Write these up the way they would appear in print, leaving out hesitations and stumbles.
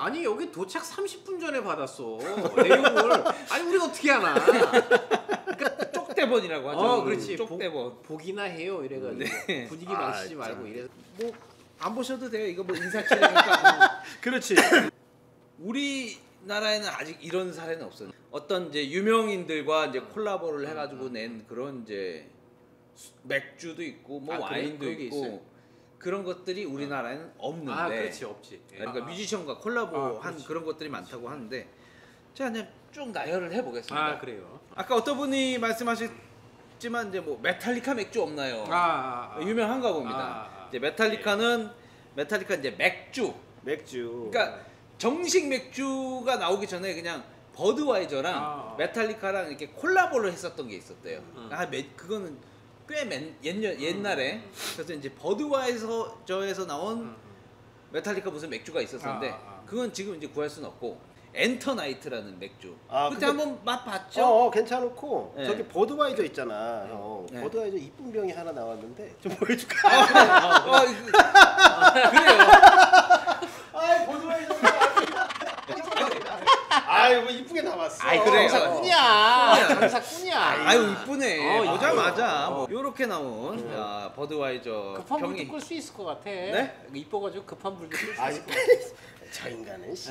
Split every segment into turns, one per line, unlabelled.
아니 여기 도착 30분 전에 받았어. 내용을. 아니 우리가 어떻게 하나?
그러니까 쪽대본이라고 하죠.
그렇지.
쪽대본.
보기나 해요. 이래가지고
네.
분위기 망치지 말고 이래.
뭐 안 보셔도 돼요. 이거 뭐 인사치레니까.
그렇지.
우리나라에는 아직 이런 사례는 없어요. 어떤 이제 유명인들과 이제 콜라보를 해가지고 낸 그런 이제 맥주도 있고 뭐 와인도
그런 게
있고
있어요.
그런 것들이 우리나라에는 없는데.
그렇지 없지.
그러니까 뮤지션과 콜라보한 그런 것들이 많다고 하는데 제가 그냥 쭉 나열을 해보겠습니다.
그래요.
아까 어떤 분이 말씀하셨지만 이제 뭐 메탈리카 맥주 없나요? 유명한가 봅니다. 이제 메탈리카 이제 맥주. 그러니까 정식 맥주가 나오기 전에 그냥 버드와이저랑 메탈리카랑 이렇게 콜라보를 했었던 게 있었대요. 그거는 꽤 옛날에. 그래서 이제 버드와이저에서 나온 메탈리카 무슨 맥주가 있었는데 그건 지금 이제 구할 수는 없고 엔터나이트라는 맥주. 그때 한번 맛봤죠?
괜찮고
네.
저기 버드와이저 있잖아.
네.
버드와이저 이쁜 병이 하나 나왔는데 좀 보여줄까?
그래요.
아이 버드와이저. 아이고 이쁘게 나왔어.
그래요.
장사꾼이야.
아유 이쁘네.
이뻐.
보자마자 요렇게 나온 버드와이저
급한 불도
병이.
끌 수 있을 것 같아.
네?
이뻐가지고 급한 불도 끌 수
아이
있을 것 같아.
저 인간은 씨.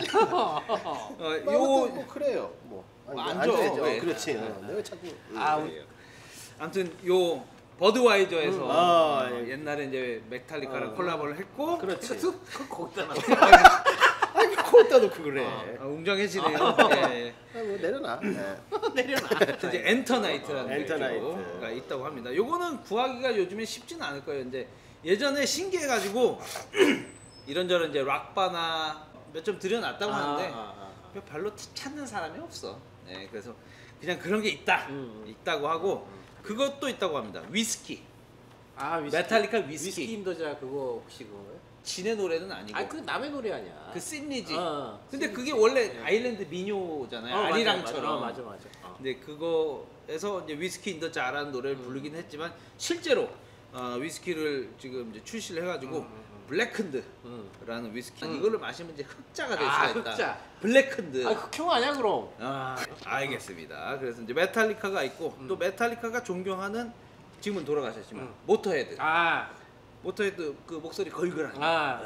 요
그래요. 뭐
안
앉아야죠.
줘. 왜?
그렇지. 내가 자꾸.
아무튼 요 버드와이저에서
예.
옛날에 이제 메탈리카랑 콜라보를 했고.
그렇지.
거기다 놔.
아이 코에다 놓고 그래.
웅장해지네요. 예.
뭐 내려놔.
내려놔.
이제 엔터나이트라는
엔터나이트.
맥주가 있다고 합니다. 요거는 구하기가 요즘에 쉽지는 않을 거예요. 근데 예전에 신기해가지고 이런저런 이제 락바나 몇 점 들여놨다고 하는데 별로 찾는 사람이 없어. 네, 그래서 그냥 그런 게 있다고 하고 그것도 있다고 합니다. 위스키.
위스키.
메탈리카 위스키.
위스키 인더자 그거 혹시 그거예요?
진의 노래는 아니고.
그 남의 노래 아니야.
그 신리지.
신리지.
근데 그게 원래 아일랜드 민요잖아요. 아리랑처럼.
맞아.
근데 그거에서 이제 위스키 인더 자라는 노래를 부르긴 했지만 실제로 위스키를 지금 이제 출시를 해가지고 블랙흔드라는 위스키 이거를 마시면 이제 흑자가 될 수가 있다.
흑자.
블랙흔드.
흑형 아니야 그럼?
알겠습니다. 그래서 이제 메탈리카가 있고 또 메탈리카가 존경하는 지금은 돌아가셨지만 모터헤드. 모터헤드 그 목소리 걸그란.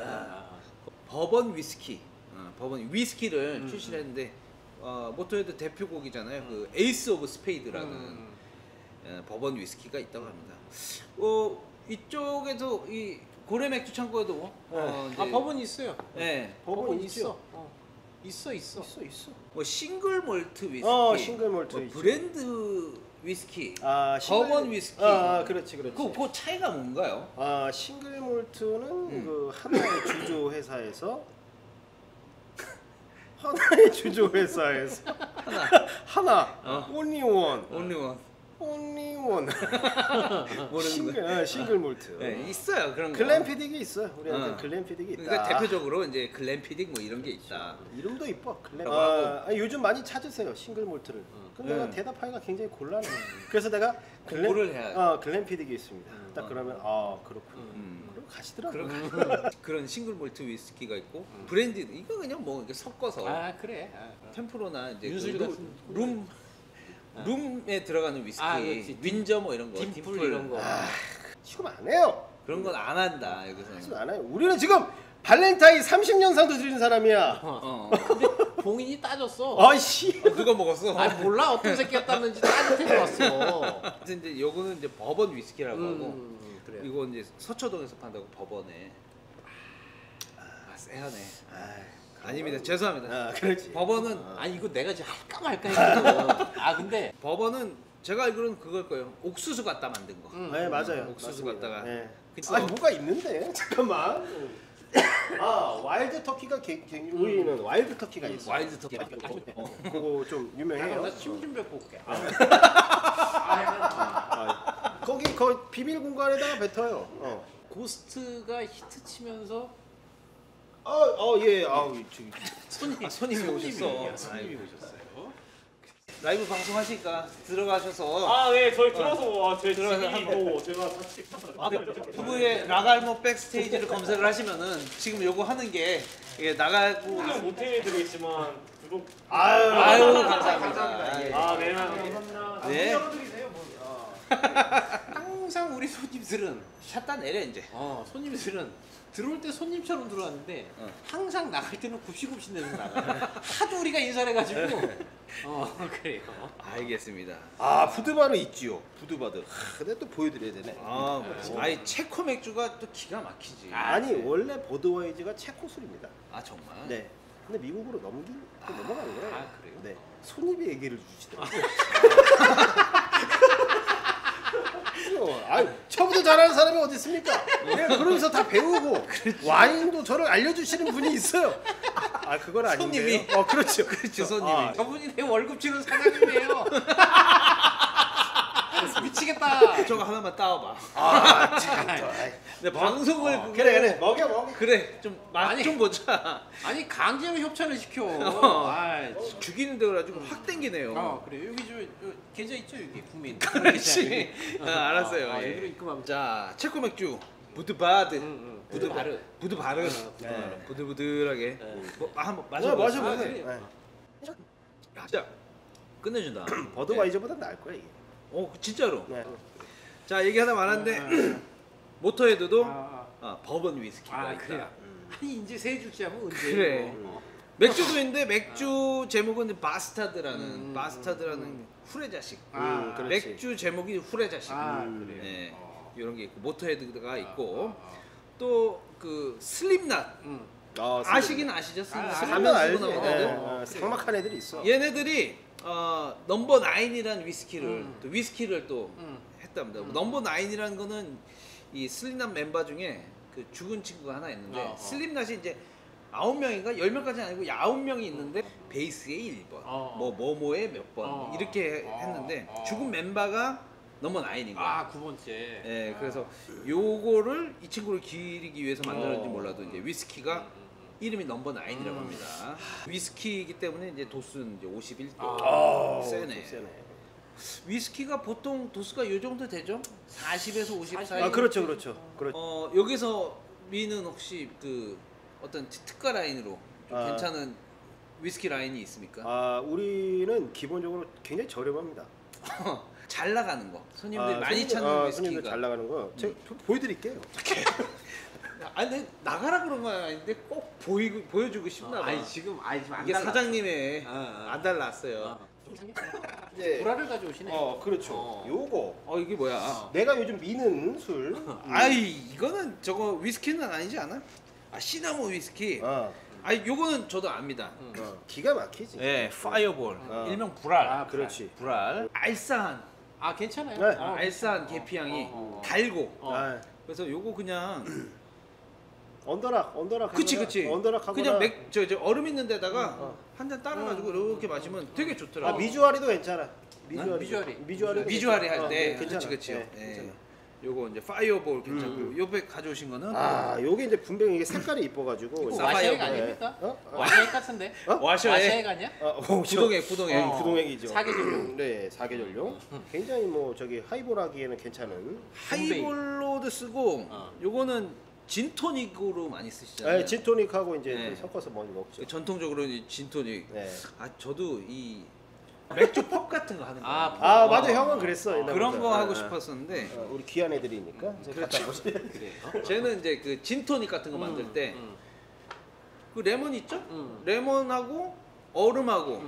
버번 위스키. 버번 위스키를 출시를 했는데 모터헤드 대표곡이잖아요. 그 에이스 오브 스페이드라는 버번 위스키가 있다고 합니다. 이쪽에도 이 고래 맥주 창고에도
버번 있어요.
네.
버번
있어. 있어.
뭐 싱글 몰트 위스키.
싱글 몰트 있죠.
브랜드 위스키.
버번
위스키.
그렇지.
그 차이가 뭔가요?
싱글 몰트는 그 하나의 주조 회사에서 하나 only one 싱글 몰트.
네, 있어요 그런 거.
글램피딕이 있어요. 우리한테 글램피딕이 있다.
그러니까 대표적으로 이제 글램피딕 뭐 이런 게 있다.
이름도 이뻐. 요즘 많이 찾으세요 싱글 몰트를. 근데 내가 대답하기가 굉장히 곤란해. 그래서 내가
공부를 해야.
글램피딕이 있습니다. 딱 그러면 그렇군. 그럼 가시더라고.
그런 싱글 몰트 위스키가 있고 브랜드 이거 그냥 뭐 이렇게 섞어서.
그래.
템프로나 이제
윤술 같은
룸에 들어가는 위스키, 윈저 뭐 이런 거,
딤플 이런 거.
지금 안 해요.
그런 건 안 한다 여기서는.
지금 안 해요. 우리는 지금 발렌타인 30년상도 드리는 사람이야.
근데 봉인이 따졌어.
아이씨.
누가 먹었어?
몰라 어떤 새끼가 땄는지 따뜻해 왔어.
근데 요거는 이제 버번 위스키라고 하고
그래.
이거 이제 서초동에서 판다고 버번에. 쎄하네. 아닙니다. 죄송합니다.
그렇지.
버번은
이거 내가 지금 할까 말까 했거든. 근데
버번은 제가 알기로는 그걸 거예요. 옥수수 갖다 만든 거.
네 맞아요.
옥수수
맞습니다.
갖다가.
네.
그쵸?
뭐가 있는데? 잠깐만. 와일드 터키가 우리는 와일드 터키가 있어.
와일드 터키.
그거 좀 유명해요.
나침좀 뱉고 올게.
거기 비밀 공간에다가 뱉어요.
고스트가 히트 치면서
예.
손님이 오셨어.
손님이 오셨어요.
라이브 방송하시니까 들어가셔서
아, 네, 저희 들어서 제
들어가서
집이고 제가 같이
유튜브에 라갈모 백스테이지를 검색을 하시면은 지금 요거 하는 게 이게 나가고
못 해드리겠지만 구독.
아유 감사합니다.
네, 감사합니다.
네.
항상 우리 손님들은
샷다 내려 이제.
손님들은 들어올 때 손님처럼 들어왔는데
어.
항상 나갈 때는 굽시굽시 내서 나가. 하도 우리가 인사를 해가지고 그래요.
알겠습니다.
아 푸드바르 있지요. 푸드바르. 근데 또 보여드려야 되네.
아이 체코 맥주가 또 기가 막히지.
아니 원래 버드와이저가 체코 술입니다.
아 정말?
네. 근데 미국으로 넘어간 거예요.
아, 그래요?
네. 손님이 얘기를 주시더라고요. 아유, 처음부터 잘하는 사람이 어디 있습니까? 네, 그러면서 다 배우고 와인도 저를 알려주시는 분이 있어요. 아 그건 아닌데요.
손님이.
그렇죠.
그렇죠 손님이.
저분이 내 월급 주는 사장님이에요. 미치겠다.
저거 하나만 따와봐.
참.
내 방송을 그거-
그래 먹여.
그래 좀 맛
아니.
좀 보자.
아니 강제로 협찬을 시켜.
죽이는데 그래가지고 확 땡기네요.
그래 여기 저 계좌 있죠 여기 국민.
그렇지. 알았어요. 예.
여기로 입금하면.
자 체코 맥주 부드바드.
부드바르.
부드바르.
네.
부들부들하게. 뭐, 한번
마셔
마셔보세요.
보세요.
그래요.
네.
자 끝내준다.
버드와이저보다 나을 거야 이게.
진짜로.
네.
자 얘기 하나 많은데 모터헤드도 버번 위스키가 있다.
그래요. 아니 이제 세 줄째 하면 언제?
그래. 맥주도 있는데 맥주 제목은 바스타드라는 후레자식.
그렇지.
맥주 제목이 후레자식.
그래요.
네. 이런 게 있고 모터헤드가 있고 또 그 슬립낫. 아시긴 아시죠? 슬립낫.
하면 알지.
나오거든.
상막한 애들이 있어.
얘네들이 넘버 9이라는 위스키를 또 위스키를 또 했답니다. 넘버 9이라는 거는 이 슬립낫 멤버 중에 그 죽은 친구가 하나 있는데 슬립낫이 이제 9명인가 10명까지는 아니고 9명이 있는데 베이스에 1번 뭐뭐에 몇 번 이렇게 했는데 죽은 멤버가 넘버 9인 거야.
9번째.
예, 그래서 요거를 이 친구를 기리기 위해서 만들었는지 몰라도 이제 위스키가 이름이 넘버 9이라고 합니다. 위스키이기 때문에 이제 도수는 이제 51도. 세네. 위스키가 보통 도수가 요 정도 되죠? 40에서 50 사이.
그렇죠.
여기서 미는 혹시 그 어떤 특가 라인으로 좀 괜찮은 위스키 라인이 있습니까?
우리는 기본적으로 굉장히 저렴합니다.
잘 나가는 거. 손님들이 많이 찾는 위스키가.
손님들 잘 나가는 거. 제가 보여드릴게요.
아니 근데 나가라 그런 건 아닌데 꼭 보여주고 싶나 봐.
아니 지금 안
이게
달라.
사장님의 안 달랐어요.
이제
보라를 가져오시네.
그렇죠. 요거
이게 뭐야?
내가 요즘 미는 술.
아이 이거는 저거 위스키는 아니지 않아? 시나몬 위스키. 요거는 저도 압니다.
기가 막히지.
네, 파이어볼. 일명 불알.
그렇지.
불알. 알싸한.
괜찮아요.
네.
알싸한 계피향이 달고. 그래서 요거 그냥
언더락.
그치.
언더락하거나.
그냥 저 얼음 있는 데다가 한 잔 따라가지고 이렇게 마시면 되게 좋더라고.
미주아리도 괜찮아.
미주알이 할 때.
괜찮아.
그치.
네,
예.
괜찮아.
요거 이제 파이어볼 괜찮고 요배 가져오신 거는
요게 이제 분명히 이게 색깔이 이뻐가지고.
와샤액 아닙니까? 와샤액 같은데? 와샤액 아니야?
구동액.
구동액이죠.
사계절용.
네, 사계절용. 굉장히 뭐 저기 하이볼하기에는 괜찮은.
하이볼로도 쓰고 요거는 진토닉으로 많이 쓰시잖아요.
네, 진토닉하고 이제
네.
섞어서 많이 먹죠.
전통적으로 이제 진토닉.
네.
저도 이 맥주 펍 같은 거 하는 거.
맞아, 형은 그랬어.
그런
옛날부터.
거 하고 싶었었는데
우리 귀한 애들이니까.
그렇죠. 쟤는 이제 그 진토닉 같은 거 만들 때 그 레몬 있죠? 레몬하고 얼음하고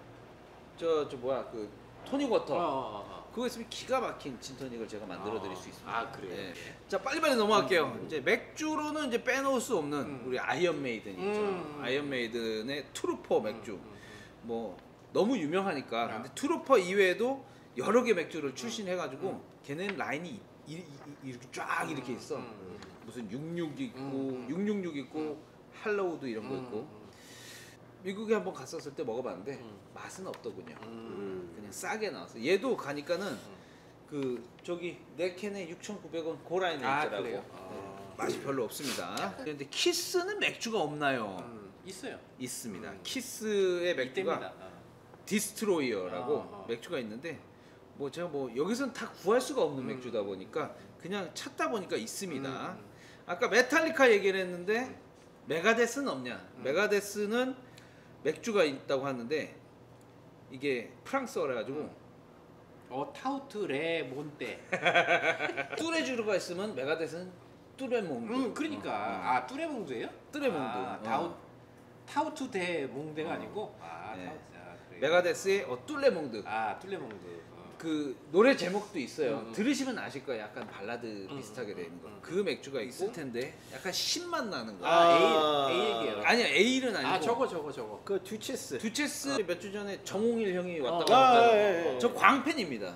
저 뭐야 그 토닉 워터 그거 있으면 기가 막힌 진토닉을 제가 만들어 드릴 수 있습니다.
그래요?
네. 자 빨리빨리 넘어갈게요. 이제 맥주로는 이제 빼놓을 수 없는 우리 아이언 메이든 있죠. 아이언 메이든의 트루퍼 맥주. 뭐 너무 유명하니까. 근데 트루퍼 이외에도 여러 개 맥주를 출신해가지고 걔네는 라인이 이렇게 쫙 이렇게 있어. 무슨 66 있고 666 있고 할로우도 이런 거 있고. 미국에 한번 갔었을 때 먹어봤는데 맛은 없더군요. 그냥 싸게 나왔어. 얘도 가니까는 그 저기 네 캔에 6,900원 그 라인에 있더라고.
그래요?
맛이 별로 없습니다. 그런데 키스는 맥주가 없나요?
있어요.
있습니다. 키스의 맥주가
이때입니다.
디스트로이어라고 맥주가 있는데 뭐 제가 뭐 여기서는 다 구할 수가 없는 맥주다 보니까 그냥 찾다 보니까 있습니다. 아까 메탈리카 얘기를 했는데 메가데스는 없냐? 메가데스는 맥주가 있다고 하는데 이게 프랑스어라 가지고
타우트 레 몬테.
뚜레쥬르가 있으면 메가데스는 뚜레몽드.
그러니까 뚜레몽드예요?
뚜레몽드.
타우트 대 몽데가 아니고
네.
타우트. 그래요.
메가데스의 뚜레몽드.
뚜레몽드.
그 노래 제목도 있어요. 들으시면 아실 거예요. 약간 발라드 비슷하게 되는 거. 그 맥주가 있을 텐데 약간 신맛 나는 거.
에일 얘기예요.
아니야, 에일은 아니고.
저거.
그 듀체스.
두체스 몇 주 전에 정홍일 형이 왔다
아,
갔다.
예, 예.
저 광팬입니다.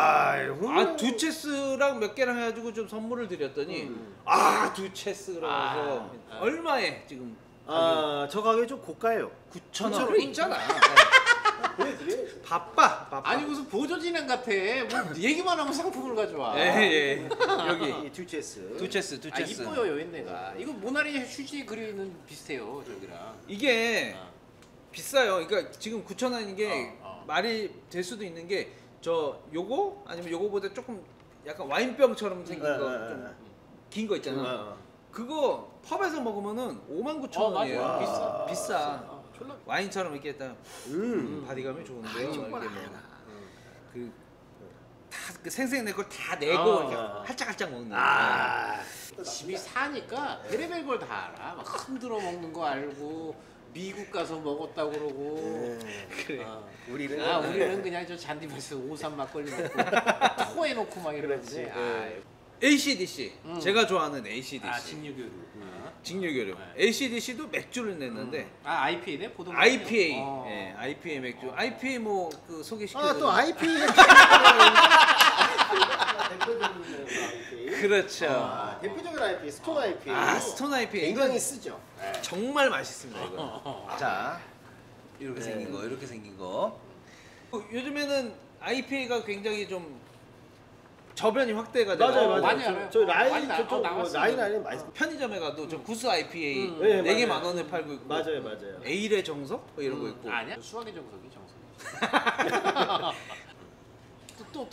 두체스랑 몇 개랑 해가지고 좀 선물을 드렸더니 두체스 그러면서 얼마에 지금?
저 가게 좀 고가예요.
9,000원. 그래 있잖아.
보여드려야지.
바빠.
아니 무슨 보조진행 같아. 뭐 얘기만 하면 상품을 가져와.
예. 여기
이 듀체스.
두체스.
이뻐요 요 얘네가. 이거 모나리자 휴지 그리는 비슷해요 저기랑.
이게 비싸요. 그러니까 지금 9,000원인 게 말이 될 수도 있는 게 저 요거 아니면 요거보다 조금 약간 와인병처럼 생긴 거 좀 긴 거 있잖아. 그거 펍에서 먹으면은 59,000원이에요.
맞아.
비싸. 와인처럼 이렇게 딱 바디감이 좋은데요. 이렇게 뭐 그 생생내 걸 다 내고 이렇게 할짝할짝 먹는 거.
집이 사니까 별의별 걸 다 알아. 막 흔들어 먹는 거 알고 미국 가서 먹었다고 그러고.
그래.
우리는 그냥 저 잔디밭에서 오삼 막걸리 먹고 토해놓고 막 이러는데.
ACDC 제가 좋아하는 ACDC
직류교류.
직류교류. ACDC도 맥주를 냈는데
IPA네? 보통
IPA. 예, IPA 맥주. IPA 뭐 그 소개시켜.
또 IPA. 대표적인 IPA.
그렇죠.
대표적인 IPA, 스톤 IPA.
스톤 IPA.
굉장히 쓰죠.
정말 맛있습니다 이거. 자, 이렇게 생긴 거, 이렇게 생긴 거. 요즘에는 IPA가 굉장히 좀 저변이 확대가 돼요.
맞아요.
많이 알아요.
저 라인
많이
저쪽
나왔어요.
라인 안에 많이.
편의점에 가도 저 구스 IPA
네,
4개
맞아요.
10,000원에 팔고 있고.
맞아요.
에일의 정석 뭐 이런 거 있고.
아니야? 수학의 정석이 또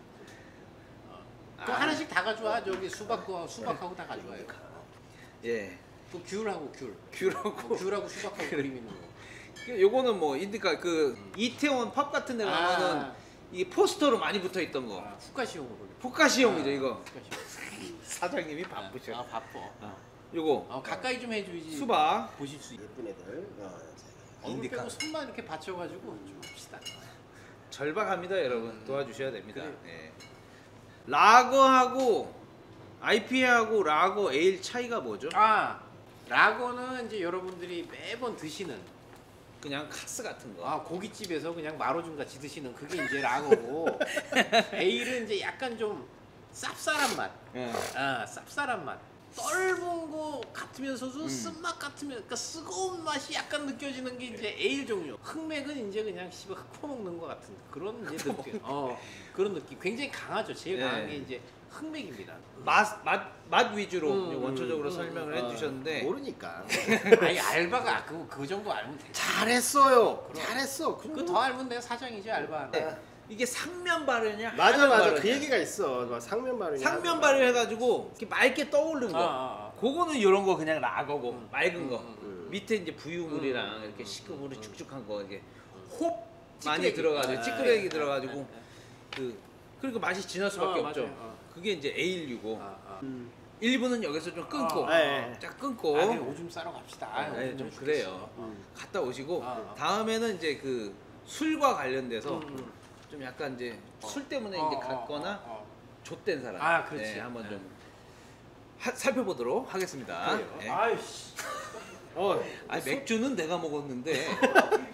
하나씩 다 가져와. 저기 수박하고 다 가져와요.
예.
또 귤하고
귤하고
귤하고 수박하고 그림 있는 거.
요거는 뭐 인디카 그 이태원 팝 같은 데 가면은 이게 포스터로 많이 붙어 있던 거.
푸카시용으로.
푸카시용이죠 이거. 사장님이 바쁘셔.
바빠.
요거
가까이 좀 해줘야지.
수박.
보실 수 있게.
예쁜 애들.
얼굴
인디카.
빼고 손만 이렇게 받쳐가지고 좀 합시다.
절박합니다 여러분. 도와주셔야 됩니다. 예. 라거하고 IPA하고 라거 에일 차이가 뭐죠?
라거는 이제 여러분들이 매번 드시는
그냥 카스 같은 거.
고깃집에서 그냥 마로준 같이 드시는 그게 이제 라거고 에일은 이제 약간 좀 쌉쌀한 맛. 쌉쌀한 맛. 떫은 거 같으면서도 쓴맛 같으면 그러니까 쓰거운 맛이 약간 느껴지는 게 이제 에일 종류. 흑맥은 이제 그냥 씹어 흑퍼먹는 것 같은 그런 이제 느낌. 그런 느낌. 굉장히 강하죠. 제일 강한 게 이제 흑맥입니다.
맛 위주로 원초적으로 설명을 해주셨는데
모르니까.
아니 알바가 그 정도 알면 돼.
잘했어요. 잘했어.
그 더 알면 내가 사장이지 알바.
이게 상면 발효냐?
맞아.
하면 발효냐?
그 얘기가 있어. 막 상면 발효.
상면 발효해가지고 이렇게 맑게 떠오른 거. 그거는 이런 거 그냥 라거고 맑은 거. 밑에 이제 부유물이랑 이렇게 시큼물이 축축한 거 이게 홉 많이 들어가지고 찌끄레기 들어가지고 그리고 맛이 진할 수밖에 없죠. 그게 이제 에일류고. 1부는 여기서 좀 끊고 쫙 끊고
오줌 싸러 갑시다.
좀 그래요. 갔다 오시고 다음에는 이제 그 술과 관련돼서 좀 약간 이제 술 때문에 이제 갔거나 좆된 사람
그렇지.
한번 좀 살펴보도록 하겠습니다.
아이씨.
맥주는 내가 먹었는데